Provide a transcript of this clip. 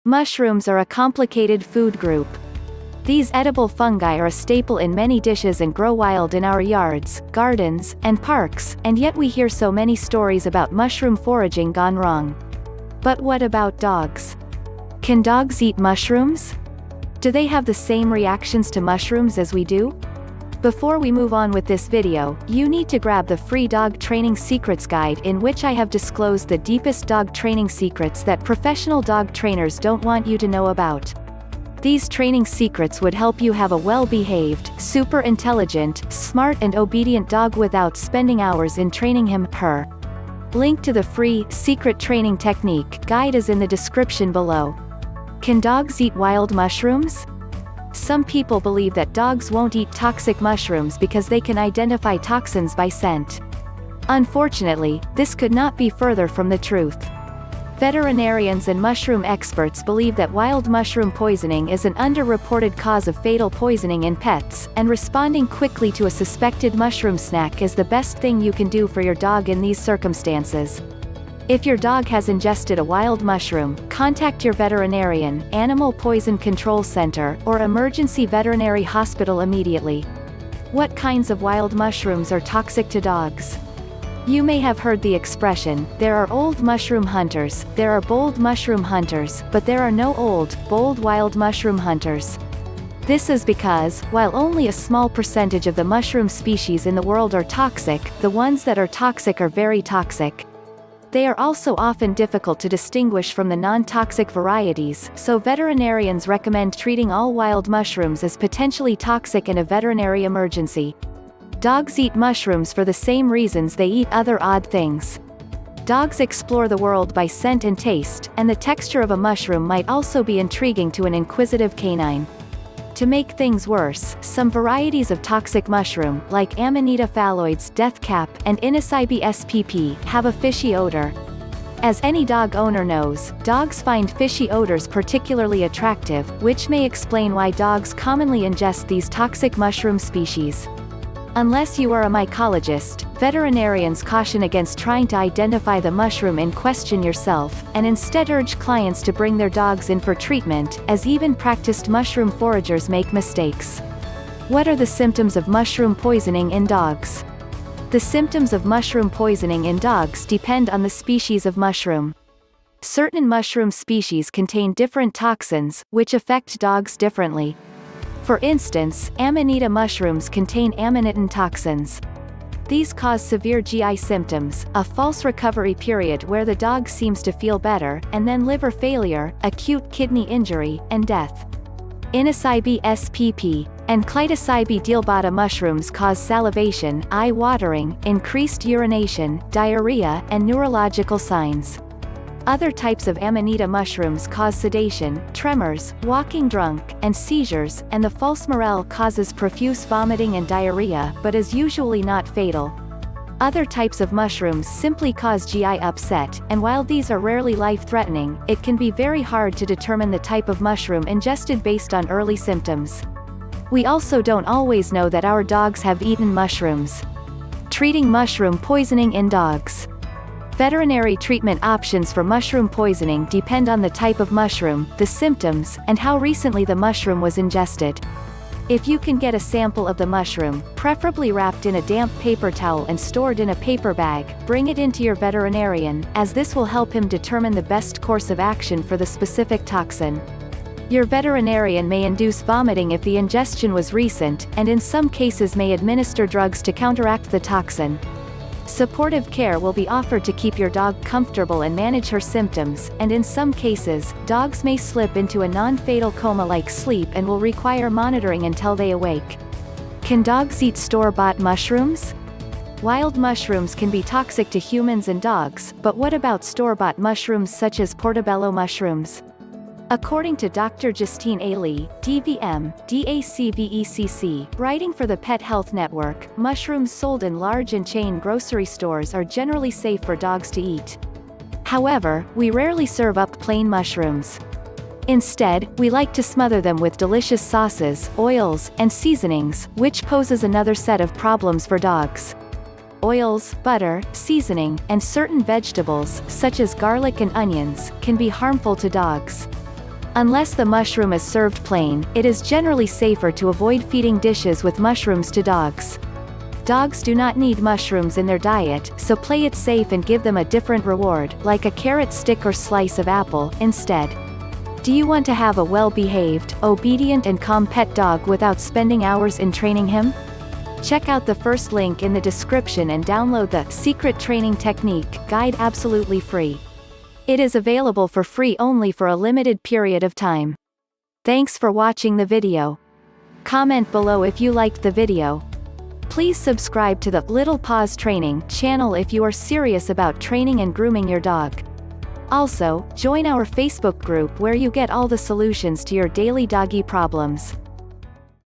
Mushrooms are a complicated food group. These edible fungi are a staple in many dishes and grow wild in our yards, gardens, and parks, and yet we hear so many stories about mushroom foraging gone wrong. But what about dogs? Can dogs eat mushrooms? Do they have the same reactions to mushrooms as we do? Before we move on with this video, you need to grab the free Dog Training Secrets Guide, in which I have disclosed the deepest dog training secrets that professional dog trainers don't want you to know about. These training secrets would help you have a well-behaved, super intelligent, smart and obedient dog without spending hours in training him/her. Link to the free Secret Training Technique guide is in the description below. Can dogs eat wild mushrooms? Some people believe that dogs won't eat toxic mushrooms because they can identify toxins by scent. Unfortunately, this could not be further from the truth. Veterinarians and mushroom experts believe that wild mushroom poisoning is an underreported cause of fatal poisoning in pets, and responding quickly to a suspected mushroom snack is the best thing you can do for your dog in these circumstances. If your dog has ingested a wild mushroom, contact your veterinarian, Animal Poison Control Center, or emergency veterinary hospital immediately. What kinds of wild mushrooms are toxic to dogs? You may have heard the expression, there are old mushroom hunters, there are bold mushroom hunters, but there are no old, bold wild mushroom hunters. This is because, while only a small percentage of the mushroom species in the world are toxic, the ones that are toxic are very toxic. They are also often difficult to distinguish from the non-toxic varieties, so veterinarians recommend treating all wild mushrooms as potentially toxic in a veterinary emergency. Dogs eat mushrooms for the same reasons they eat other odd things. Dogs explore the world by scent and taste, and the texture of a mushroom might also be intriguing to an inquisitive canine. To make things worse, some varieties of toxic mushroom, like Amanita phalloides, deathcap, and Inocybe spp, have a fishy odor. As any dog owner knows, dogs find fishy odors particularly attractive, which may explain why dogs commonly ingest these toxic mushroom species. Unless you are a mycologist, veterinarians caution against trying to identify the mushroom in question yourself, and instead urge clients to bring their dogs in for treatment, as even practiced mushroom foragers make mistakes. What are the symptoms of mushroom poisoning in dogs? The symptoms of mushroom poisoning in dogs depend on the species of mushroom. Certain mushroom species contain different toxins, which affect dogs differently. For instance, Amanita mushrooms contain amanitin toxins. These cause severe GI symptoms, a false recovery period where the dog seems to feel better, and then liver failure, acute kidney injury, and death. Inocybe spp. and Clitocybe dialbata mushrooms cause salivation, eye watering, increased urination, diarrhea, and neurological signs. Other types of Amanita mushrooms cause sedation, tremors, walking drunk, and seizures, and the false morel causes profuse vomiting and diarrhea, but is usually not fatal. Other types of mushrooms simply cause GI upset, and while these are rarely life-threatening, it can be very hard to determine the type of mushroom ingested based on early symptoms. We also don't always know that our dogs have eaten mushrooms. Treating mushroom poisoning in dogs. Veterinary treatment options for mushroom poisoning depend on the type of mushroom, the symptoms, and how recently the mushroom was ingested. If you can get a sample of the mushroom, preferably wrapped in a damp paper towel and stored in a paper bag, bring it into your veterinarian, as this will help him determine the best course of action for the specific toxin. Your veterinarian may induce vomiting if the ingestion was recent, and in some cases may administer drugs to counteract the toxin. Supportive care will be offered to keep your dog comfortable and manage her symptoms, and in some cases, dogs may slip into a non-fatal coma-like sleep and will require monitoring until they awake. Can dogs eat store-bought mushrooms? Wild mushrooms can be toxic to humans and dogs, but what about store-bought mushrooms such as portobello mushrooms? According to Dr. Justine A. Lee, DVM, DACVECC, writing for the Pet Health Network, mushrooms sold in large and chain grocery stores are generally safe for dogs to eat. However, we rarely serve up plain mushrooms. Instead, we like to smother them with delicious sauces, oils, and seasonings, which poses another set of problems for dogs. Oils, butter, seasoning, and certain vegetables, such as garlic and onions, can be harmful to dogs. Unless the mushroom is served plain, it is generally safer to avoid feeding dishes with mushrooms to dogs. Dogs do not need mushrooms in their diet, so play it safe and give them a different reward, like a carrot stick or slice of apple, instead. Do you want to have a well-behaved, obedient and calm pet dog without spending hours in training him? Check out the first link in the description and download the Secret Training Technique guide absolutely free. It is available for free only for a limited period of time. Thanks for watching the video. Comment below if you liked the video. Please subscribe to the Little Paws Training channel if you are serious about training and grooming your dog. Also, join our Facebook group where you get all the solutions to your daily doggy problems.